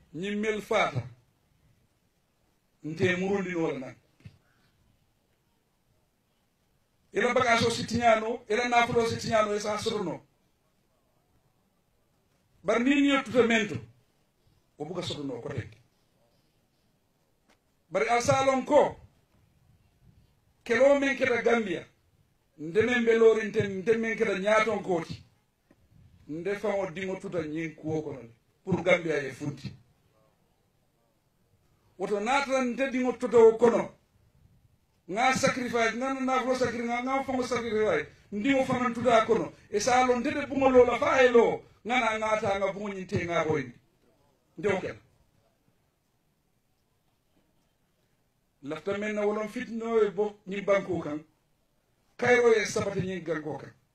ñimmel faata nte murundinola nan ila bagage o sittiñano ila nafulo sittiñano e sa sotono bar ni ni yettuta mento o buga sotono ko tek bari alsalon ko kelo men keta Gambia ndemen be lorinten ndemen keta ñaaton koti nde famo dingo tuta ñin kuwo kono pour Gambia e funti woto natran nte dingo tuta o kono nga sacrifice nga na flo sacrifice nga famo sacrifice ndingo fanan tuta kono e salon ndede bungo lola fa e lo nga na ngata nga bungo ñinte nga boyni nde o ken lafta men na wolon fitno e bo ñi banko kan kayro e sabata ñi ganko kan